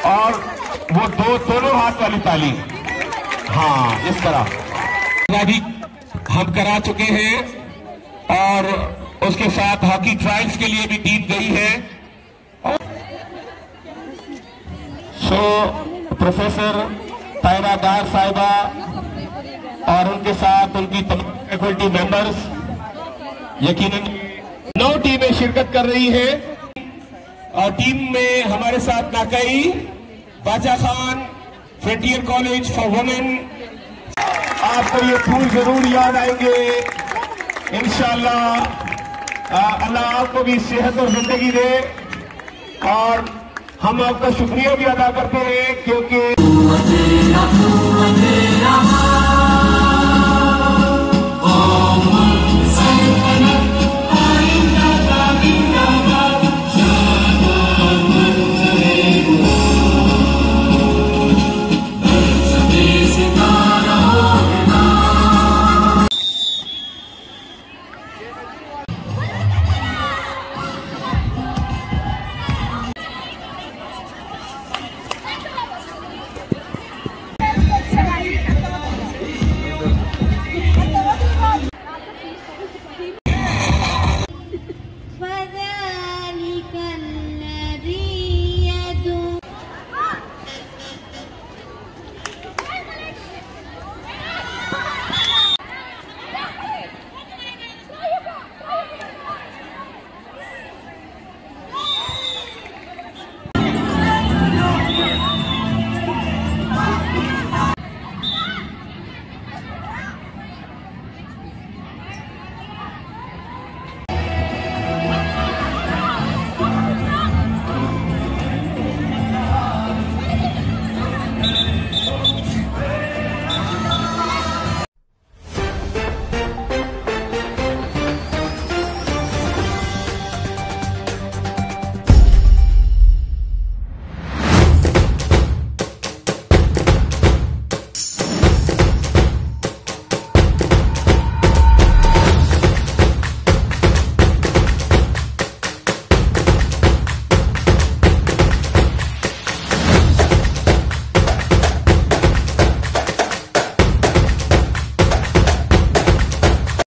और वो दोनों हाथ वाली ताली, हाँ इस तरह भी हम करा चुके हैं। और उसके साथ हॉकी ट्रायल्स के लिए भी टीम गई है। सो प्रोफेसर तायरादार साहिबा और उनके साथ उनकी तमाम फैकल्टी मेंबर्स, यकीनन 9 टीमें शिरकत कर रही हैं। और टीम में हमारे साथ नाकई, Bacha Khan, frontier college for women. आपको ये फूल जरूर याद आएंगे इंशाअल्लाह। अल्लाह आपको भी सेहत और जिंदगी दे। और हम आपका शुक्रिया भी अदा करते हैं क्योंकि